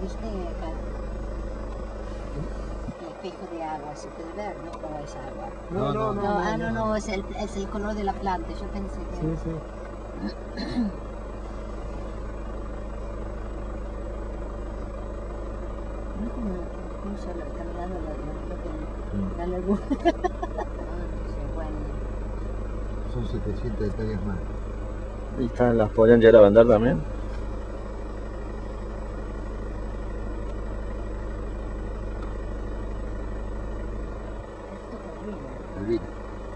¿Viste acá? El espejo de agua, se puede ver, ¿no? ¿O es agua? No, es el color de la planta, yo pensé que... Sí, sí. No como incluso caminando la laguna. Bueno. Son 700 hectáreas más. ¿Y están, las podrían llegar a vender también? Elvira.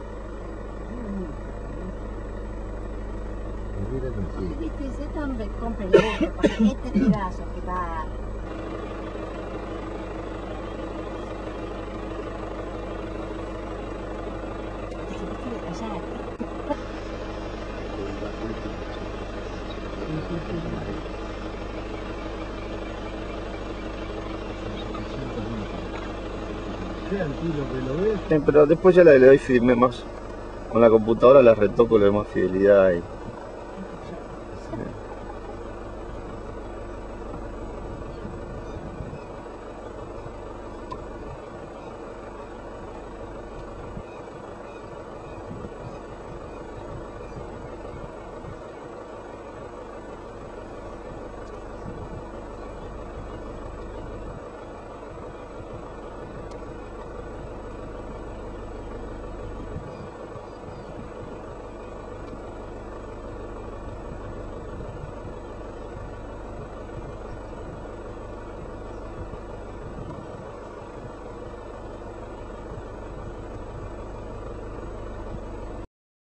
Elvira no sigue. Viste, se también compra el otro, porque este pedazo que va... Sí, pero después ya le doy firme más. Con la computadora la retoco, le doy más fidelidad y